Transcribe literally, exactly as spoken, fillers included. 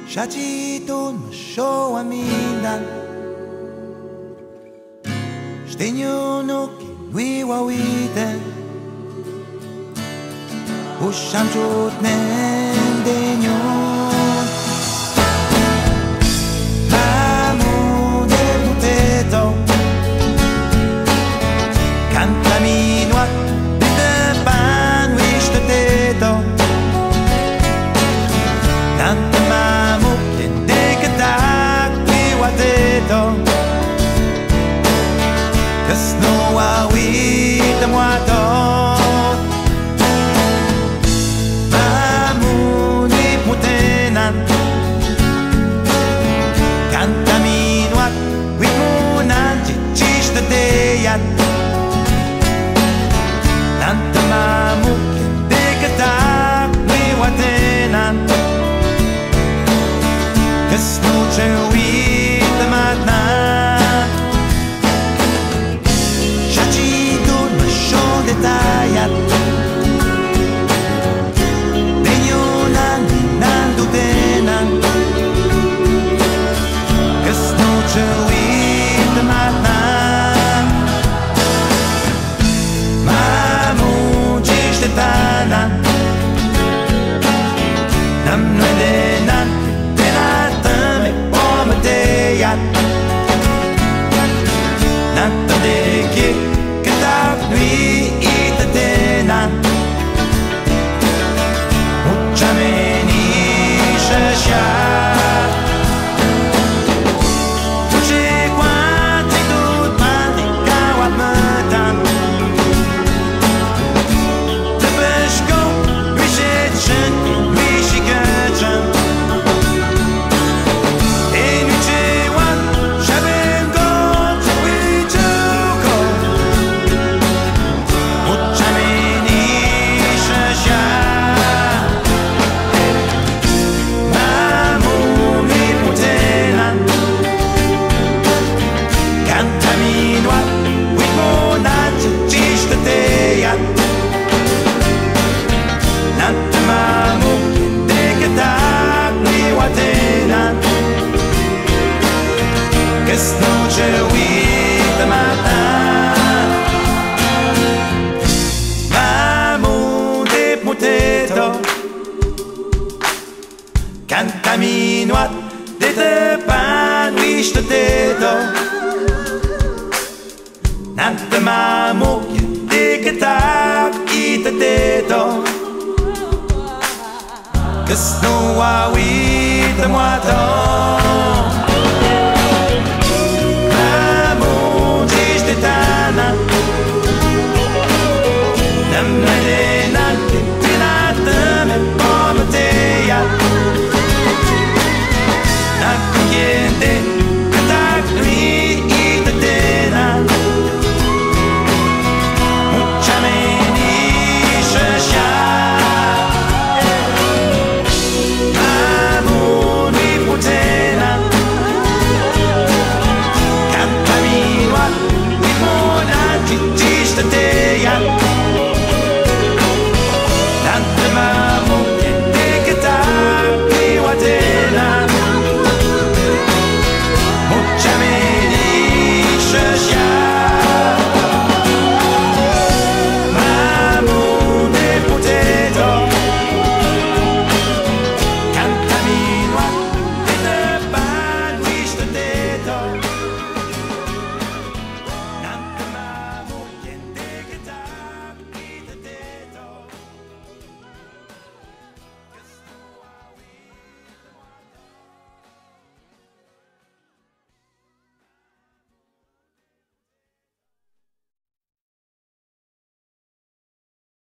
Shachito no show a mindan Shtenyo no ki nui wa witen Usham chut nen denyon Mamu de puteto Canta minuat de pan wish de teto Nanta mamu kende ketak wiwa teto Kesno wa wita muato Mamu ni putenan Canta minuat wimunan chichish de deyat Nanta mamu kende ketak wiwa tenan Kesno che wita matna Shachito no show detayat Denyonan nandu denan Kesno che wita matna Mamu jish detanan Nam no denan Nanta de ki ketak nui ita tenan Mucha meni shasha Uche quanti tut mandi kawat metan Te peshko wishet shen wishigajan Kesno che wita matna Mamu de puteto Canta minuat de te pan wish de teto Nanta mamu de ketak ita teto Kesno wa wita muato